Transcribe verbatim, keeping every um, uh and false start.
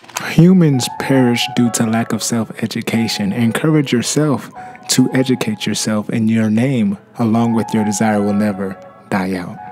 Humans perish due to lack of self-education. Encourage yourself to educate yourself, and your name, along with your desire, will never die out.